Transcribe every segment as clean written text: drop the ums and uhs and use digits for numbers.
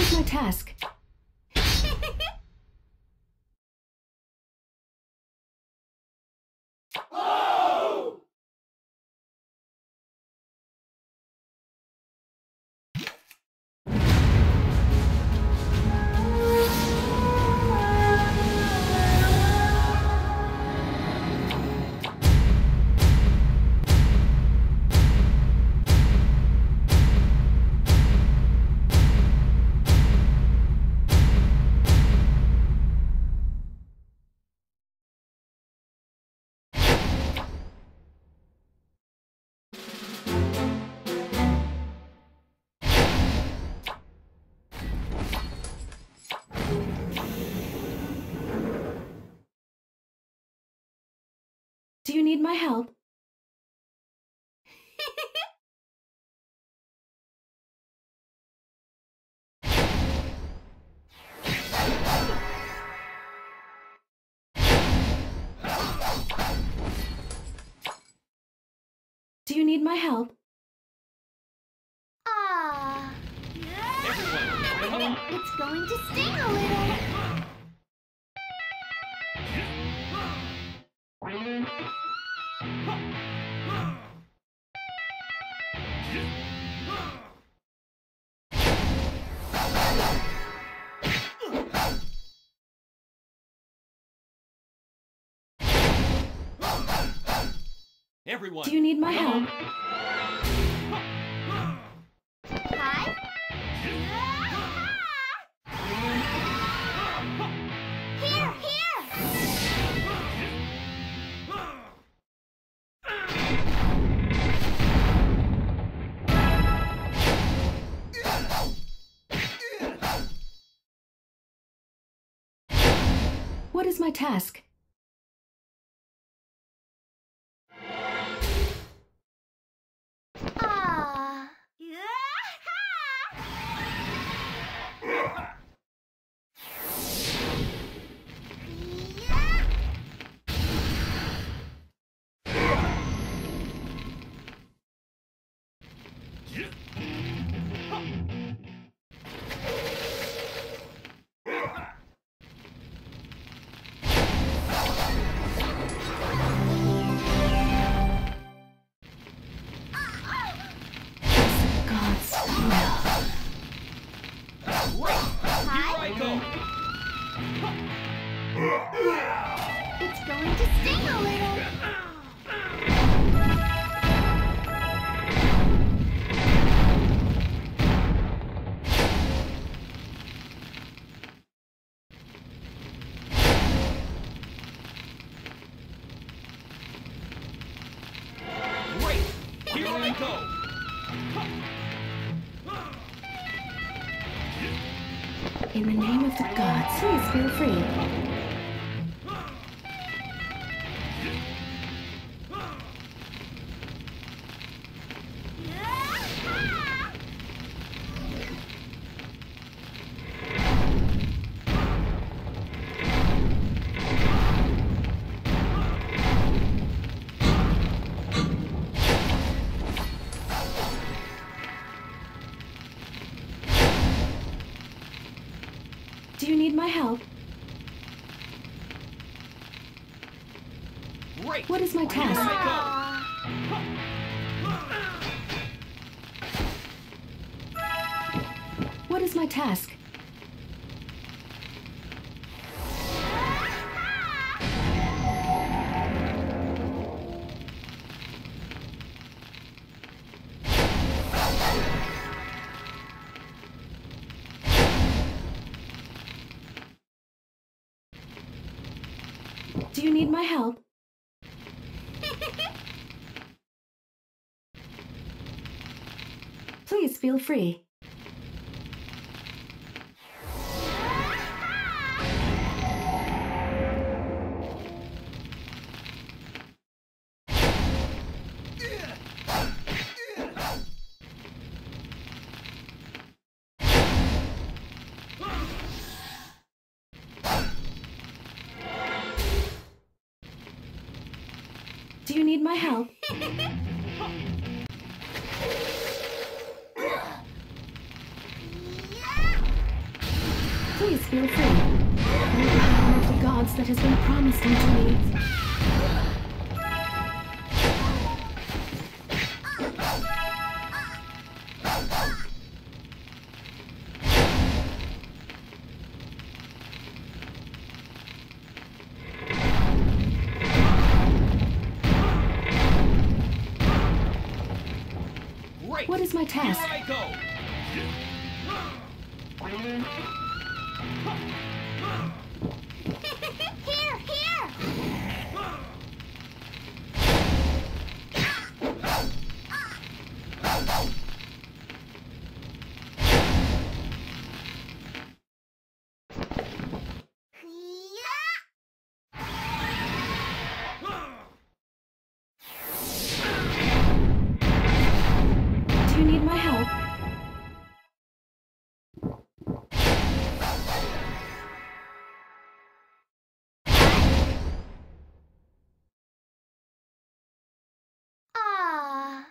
is my task? Do you need my help? Do you need my help? Ah. Everyone, It's going to sting a little. everyone. Do you need my help? Hi. Here, here. What is my task? Ah. God's will. Here I go. It's going to sting a little. Great. Here I go. In the name of the gods, please feel free. Do you need my help? Great. What is my Here task? I What is my task? Do you need my help? Please feel free. Do you need my help? feel free. May the power of the gods that has been promised unto me. Great. What is my task? Here I go. Here, here! Do you need my help? Ah.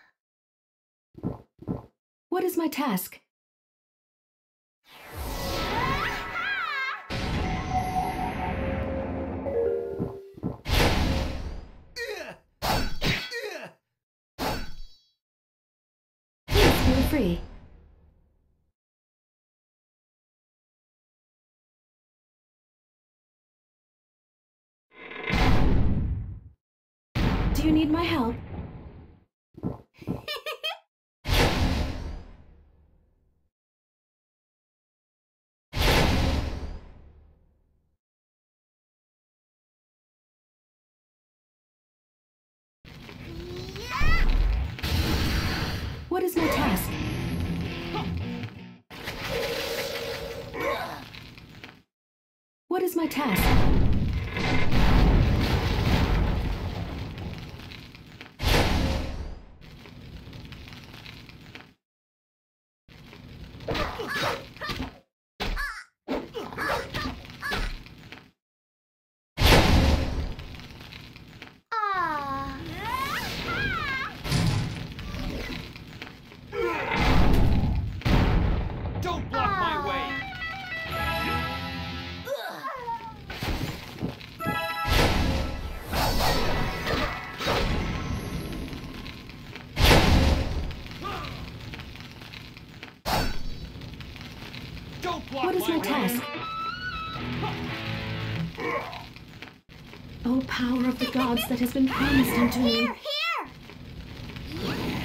What is my task? Please feel free. Do you need my help? What is my task? What is my task? Ah. Don't block my way. Don't block What is my way. task? O power of the gods that has been promised unto me. Here, here!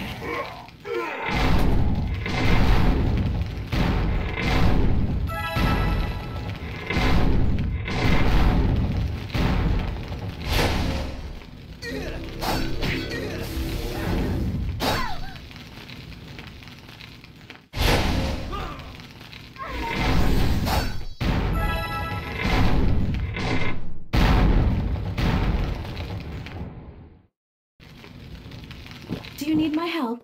Do you need my help?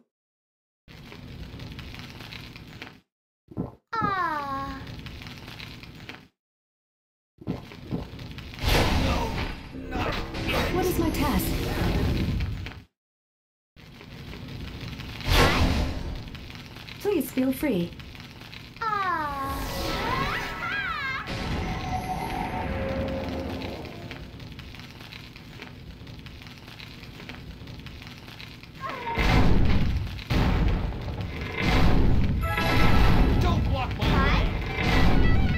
Ah. What is my task? Please feel free. Ah. Don't block my way.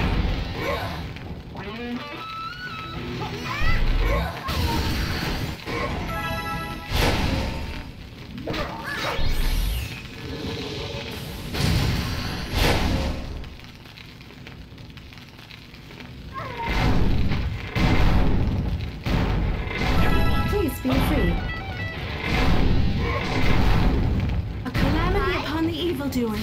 Please feel free. A calamity upon the evildoers.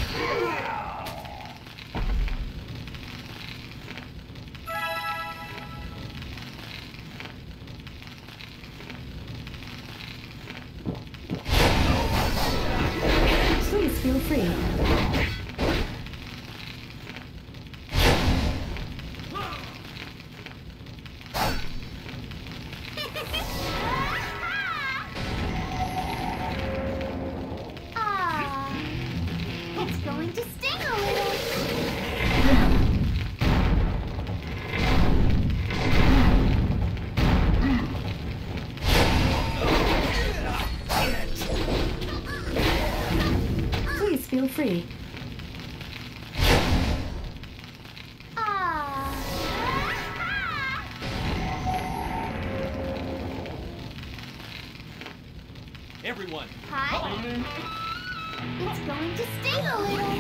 Please feel free. Ah. It's going to sting a little. free. Ah. Everyone, Hi. come on. It's going to sting a little.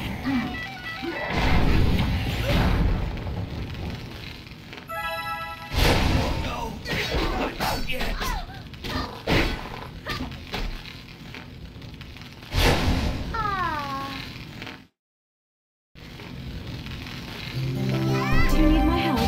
No, not yet. Ah. Do you need my help?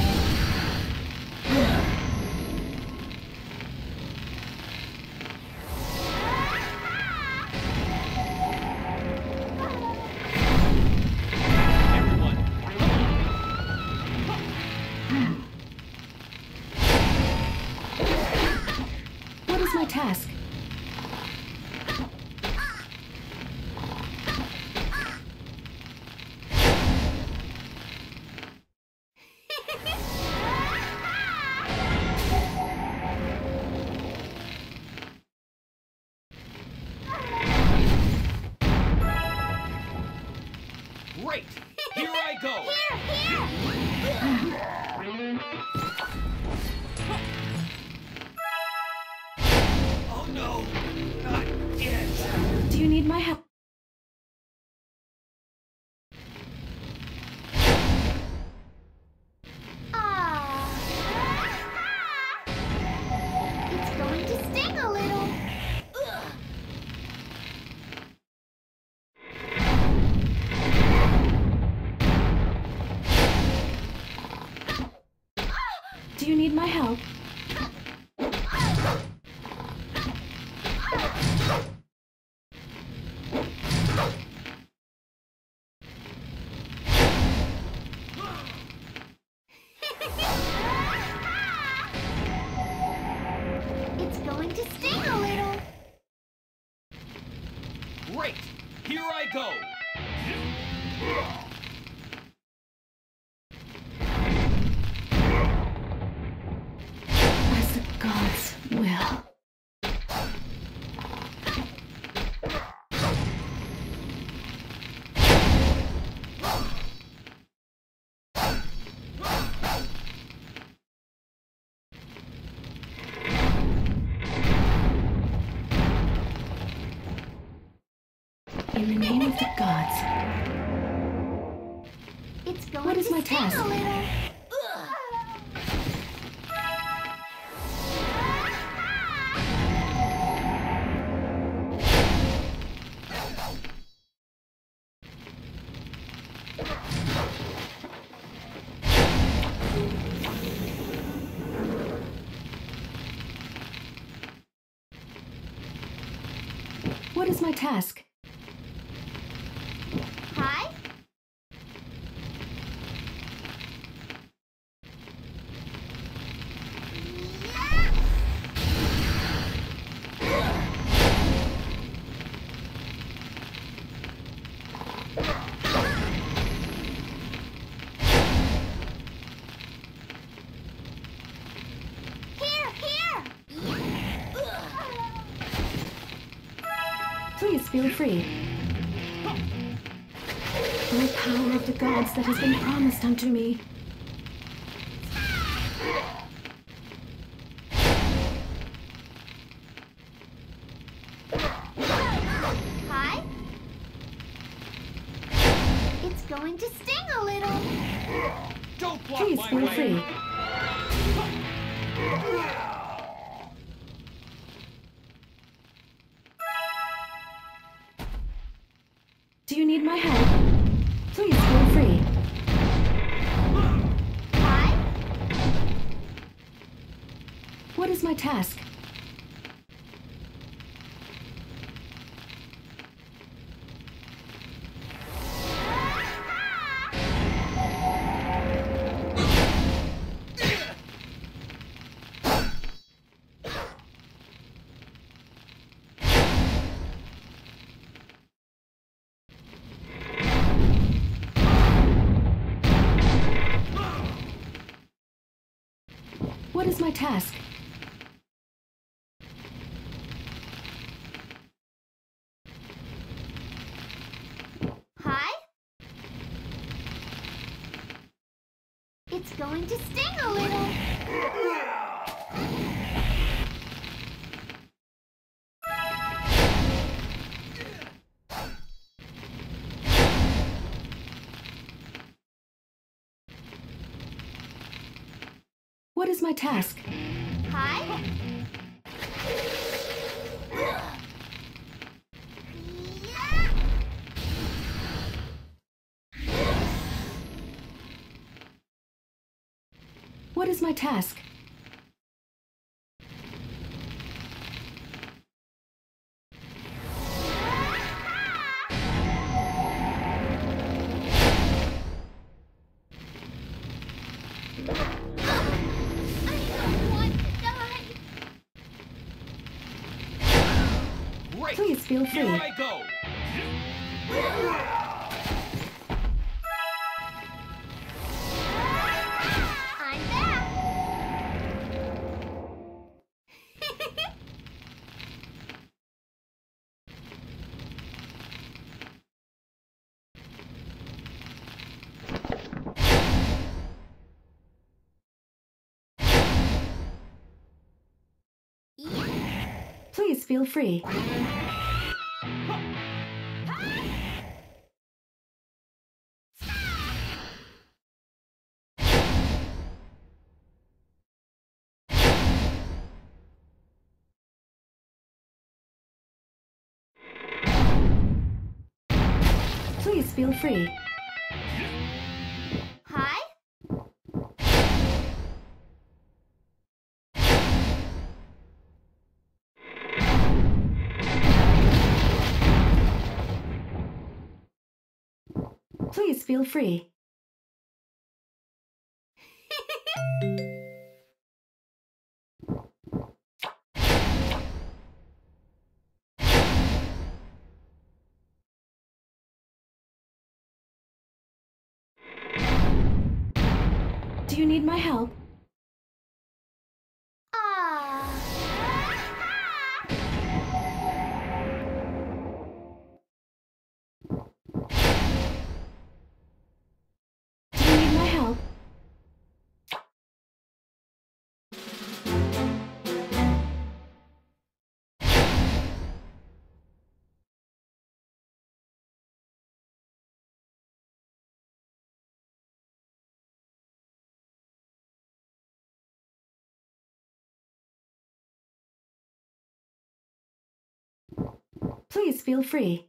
Everyone, What is my task? great. Here I go. Oh no, not yet. Do you need my help? Ah. It's going to sting a little. Do you need my help? It's going to sting a little. Great. Here I go. As the gods will. In the name of the gods. It's going What is to my sting task? a little. What is my task? Hi. Here. Please feel free. The power of the gods that has been promised unto me. Hi. It's going to sting a little. Don't block Please my feel way. free. Do you need my help? Please feel free. Hi. What is my task? What is my task? It's going to sting a little. What is my task? Hi. What is my task? Great! Please feel free. Here I go! I'm back. Please feel free. Please feel free. Hi. Please feel free. Do you need my help? Ah. Do you need my help? Please feel free.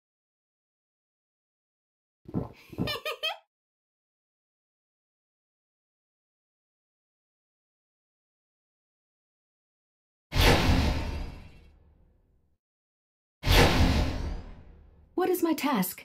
What is my task?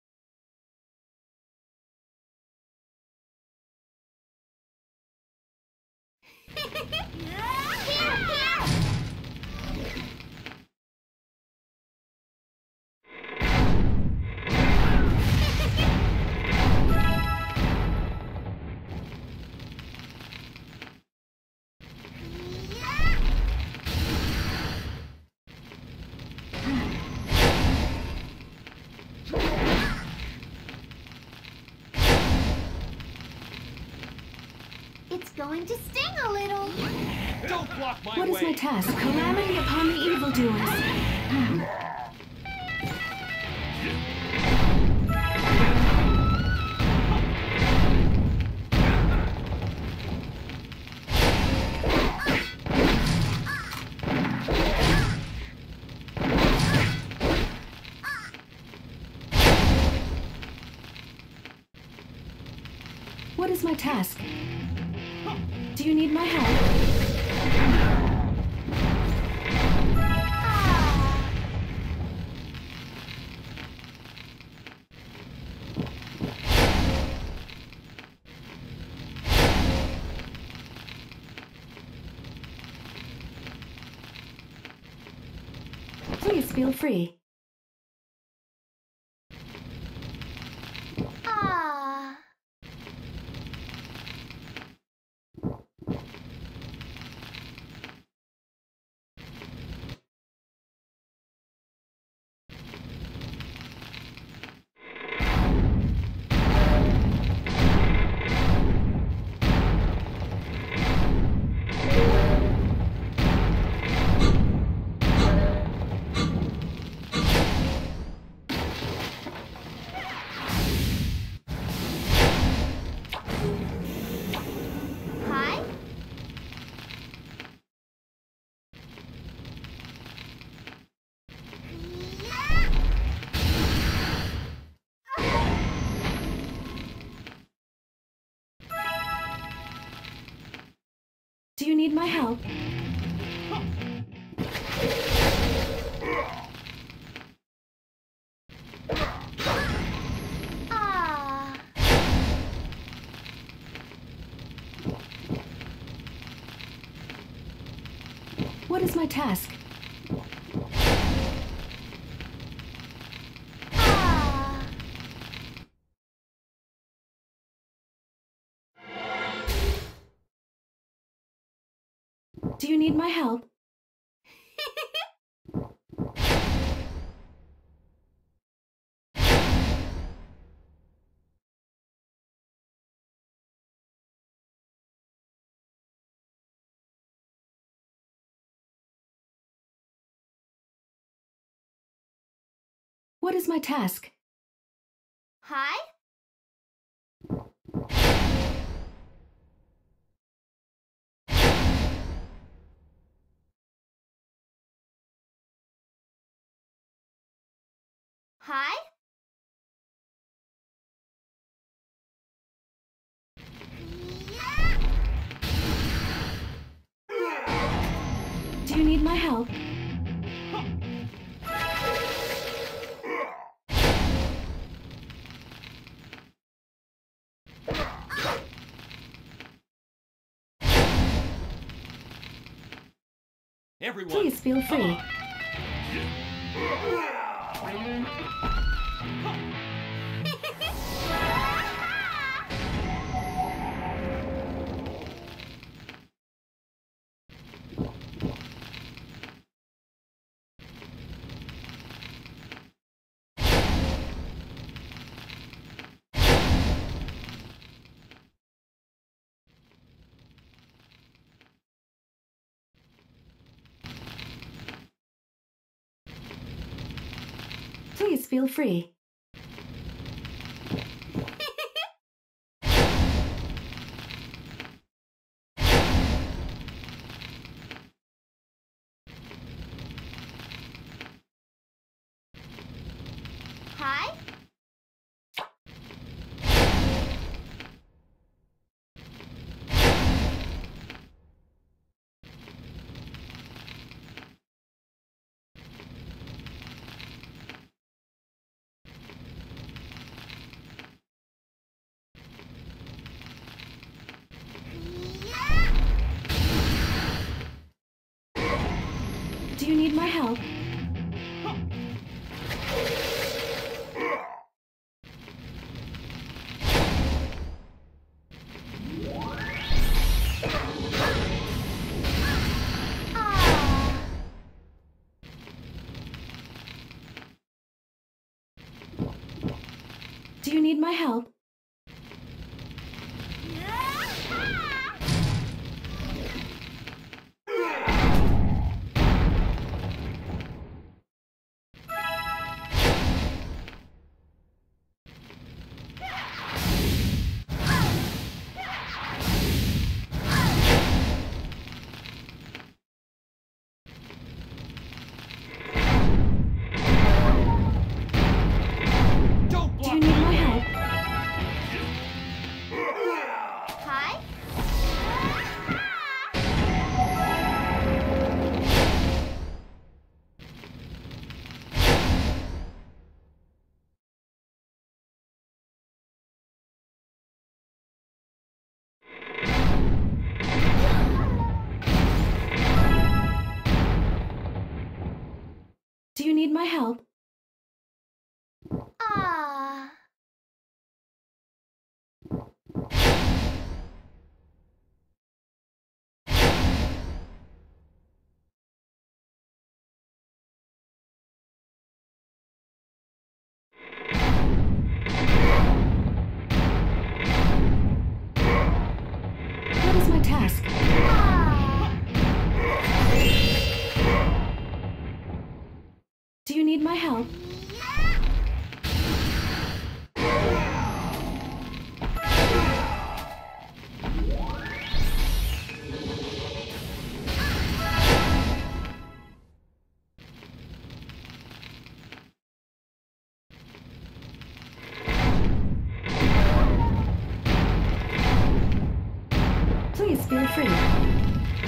It's going to sting a little. Don't block my What way! is my task? Calamity upon the evildoers. What is my task? Do you need my help? Please feel free. Ah. Do you need my help? Ah. What is my task? Ah. Do you need my help? What is my task? Hi? Hi? Do you need my help? Everyone, Please feel come free. Please feel free. Hi? Do you need my help? Ah. Do you need my help? don't Do block you need my help? Hi? Do you need my help? Ah. What is my task? Ah. Do you need my help? Please feel free.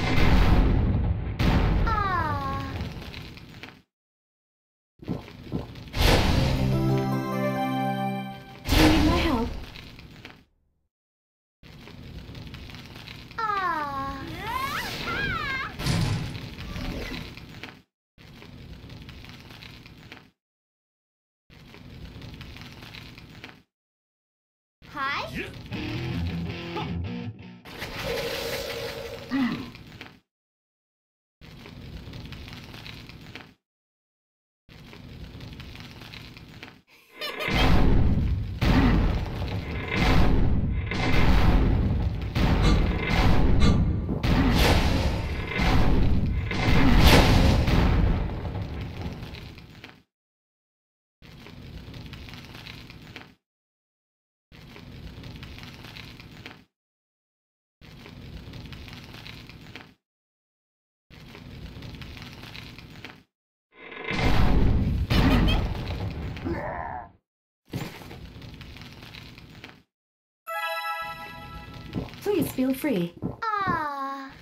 Please feel free. Ah.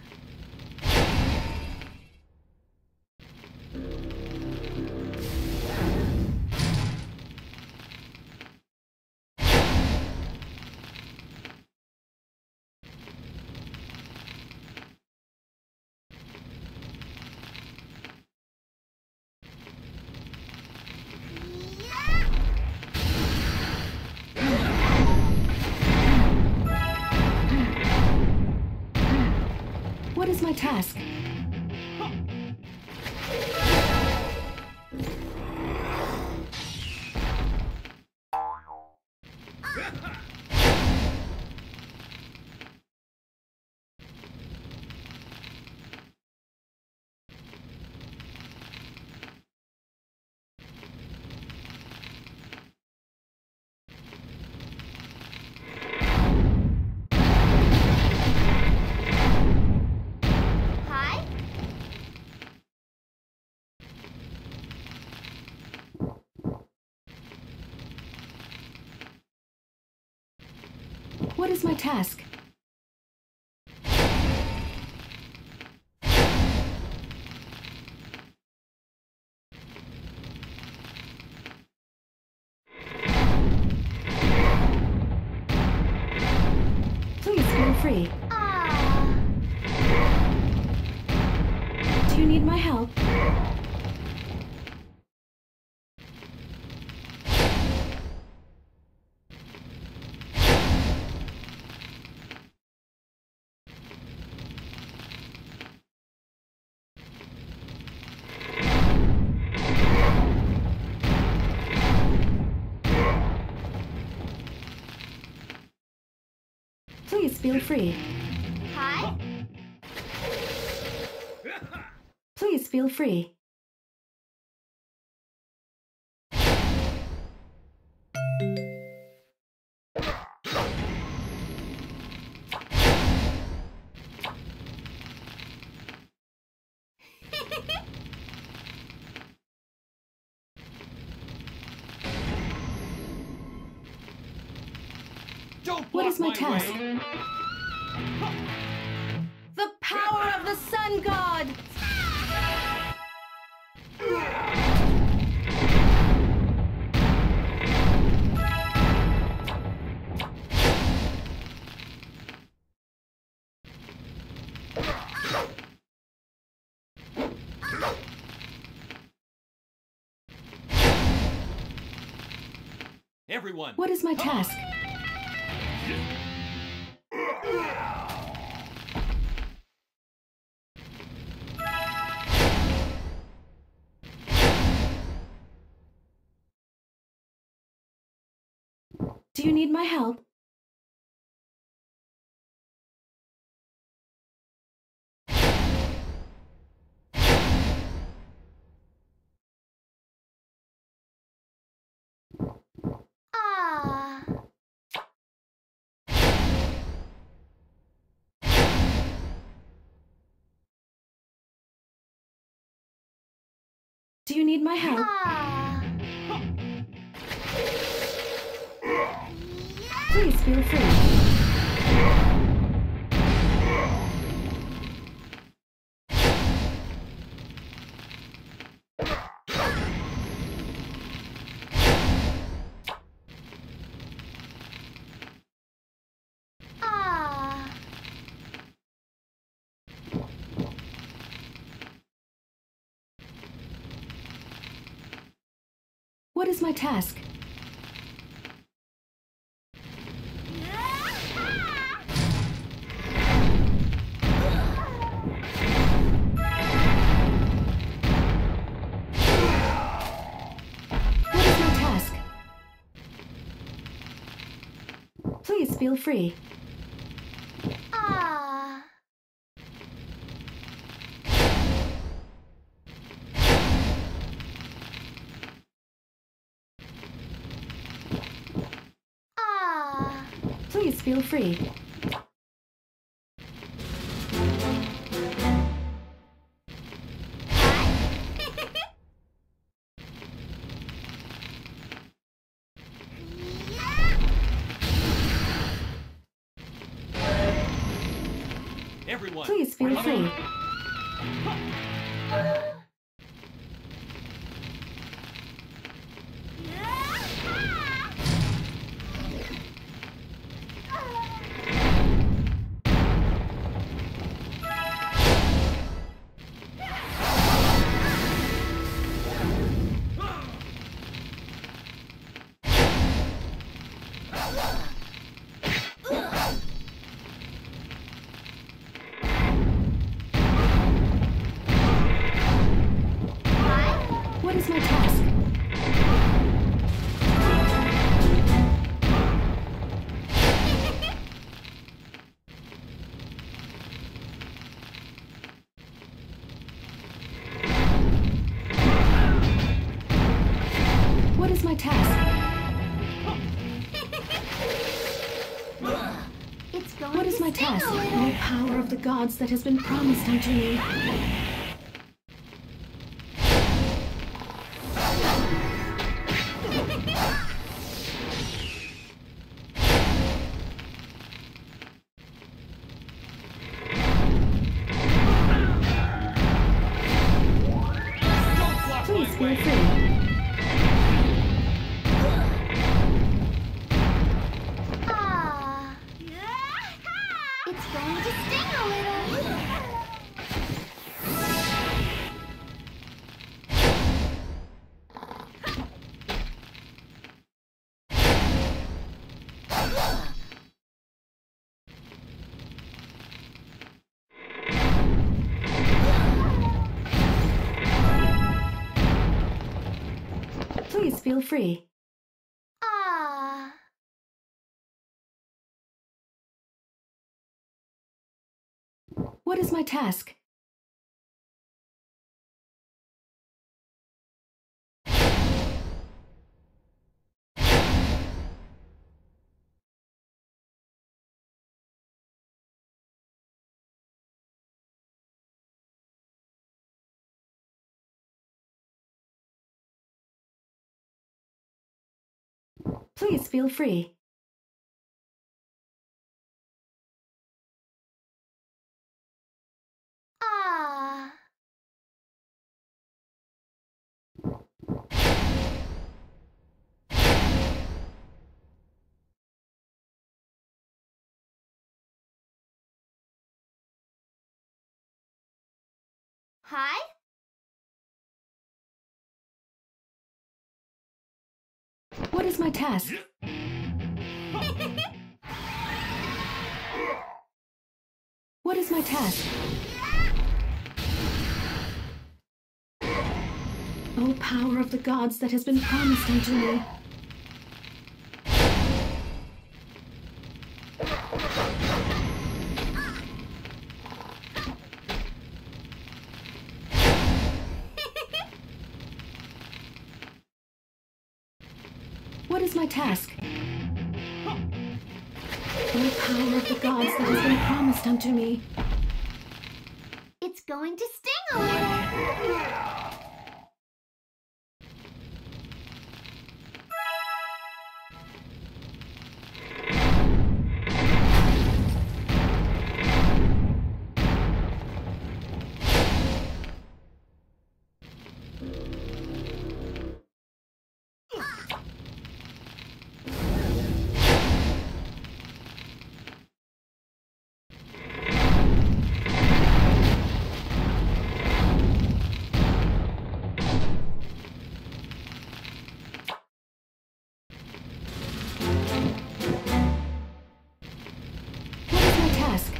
What is my task? Hi. What is my task? Please feel free. Ah. Do you need my help? Please feel free. Hi. Please feel free. Don't What block is my task? way. The power of the sun god! Everyone. What is my task? Do you need my help? Ah. Do you need my help? Ah. Please feel free. Ah. What is my task? Yeah. feel free. Ah. Ah. Please feel free. Everyone, Please feel free. What is my task? What is my task? It's going What is to my sting task? a little. No power of the gods that has been promised unto me. don't block Please my feel way. free. Ah. It's going to sting a little. Please feel free. Ah. What is my task? Please feel free. Ah. Hi? What is my task? What is my task? O power of the gods that has been promised unto me. What is my task? O power of the gods that has been promised unto me. It's going to sting a little. What is my task?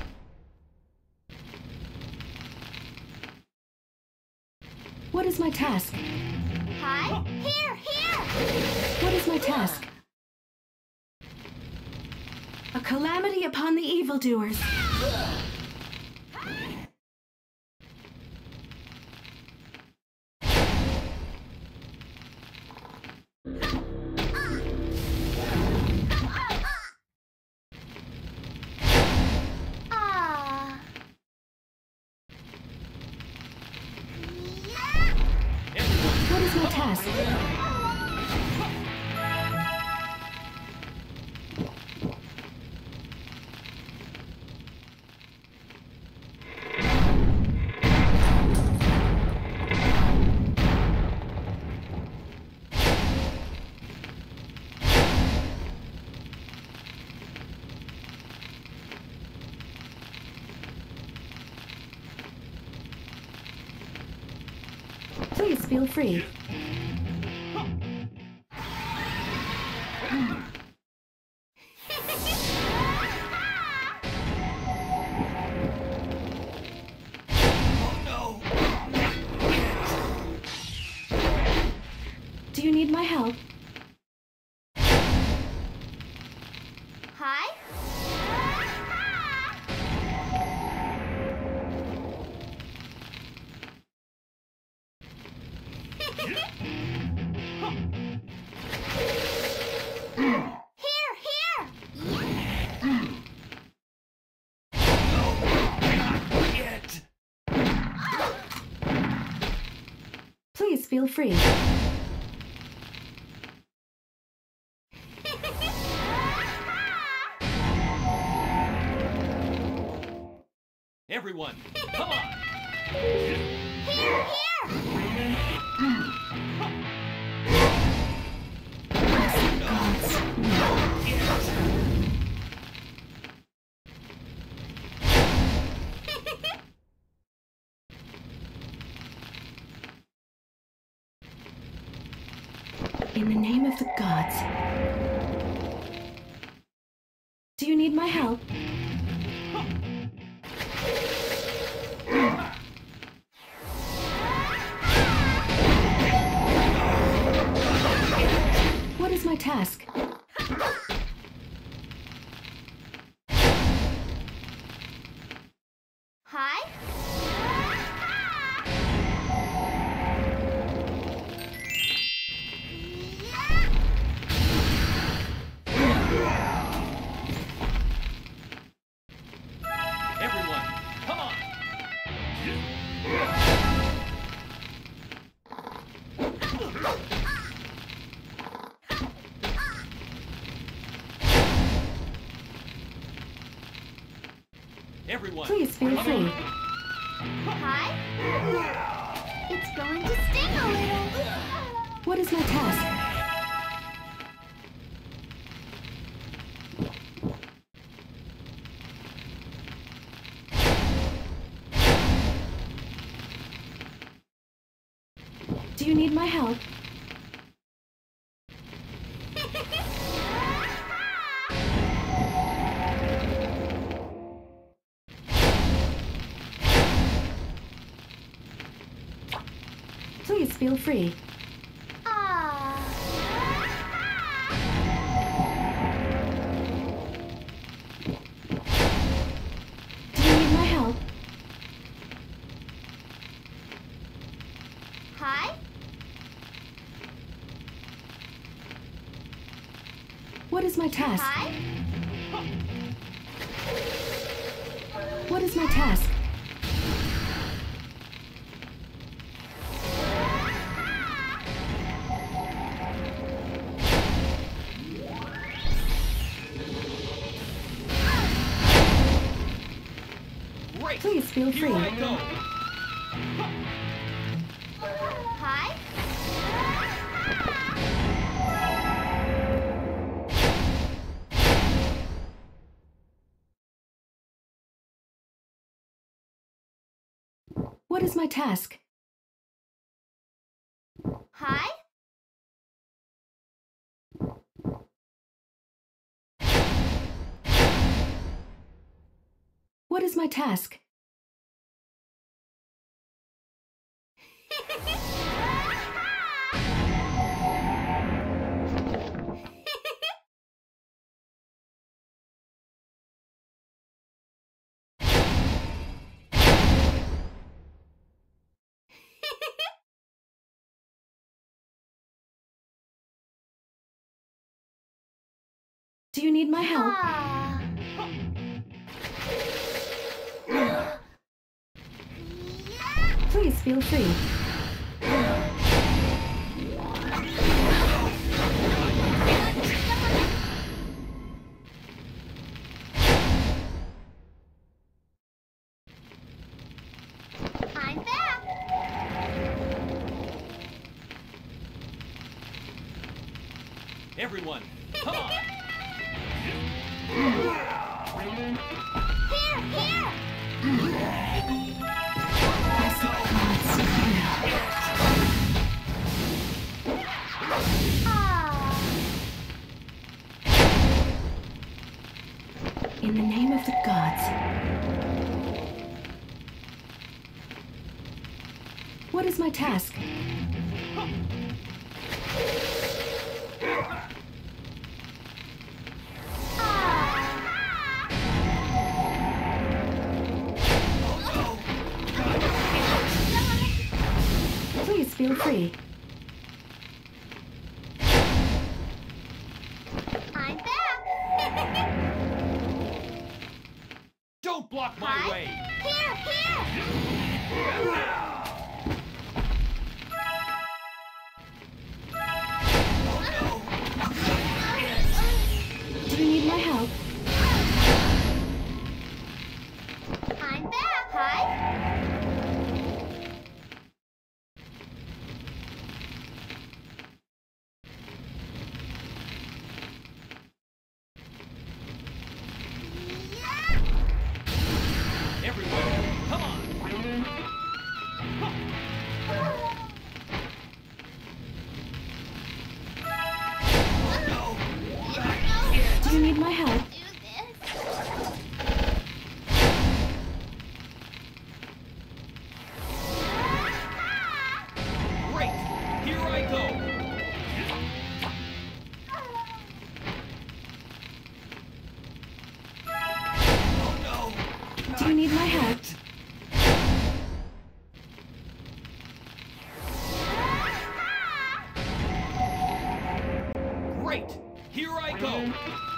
What is my task? Hi? Here! What is my task? A Calamity upon the evildoers. What is my task? Please feel free. Do you need my help? Hi? Please feel free. Everyone, come on! In the name of the gods. Do you need my help? What is my task? Hi? Everyone, come on! Everyone, Please feel come free. on! Hi? It's going to sting a little. What is my task? Do you need my help? Please feel free. Do you need my help? Hi? What is my task? Hi? What is my task? Great! Please feel Here free. I go! Hi? What is my task? Hi? What is my task? Do you need my help? Ah. Please feel free. I'm back. Everyone, come on! Here, here. As the gods will. Ah. In the name of the gods. What is my task? Please feel free. I'm back. Don't block my Hi. way! Here, here. Do you need my help? I'm back. Hi. Everyone, come on! Do you need my help? Do this. Great! Here I go! Do you need my help? Great! Here I go!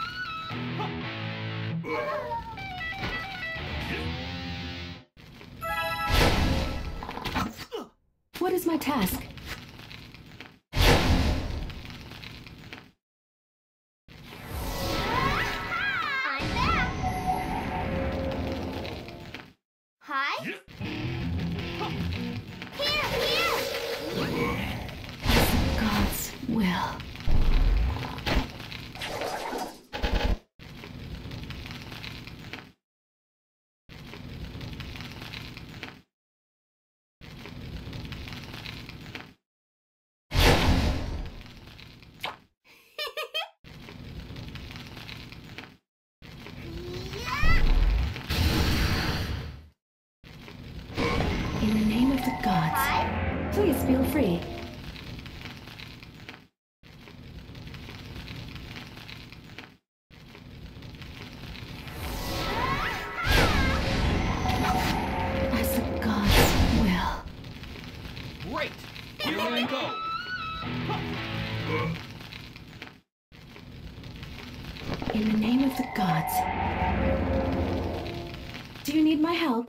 What is my task? I'm back. Hi. Here, here. As the gods will. In the name of the gods. Hi. Please feel free. As the gods will. Great! Here I go! In the name of the gods. Do you need my help?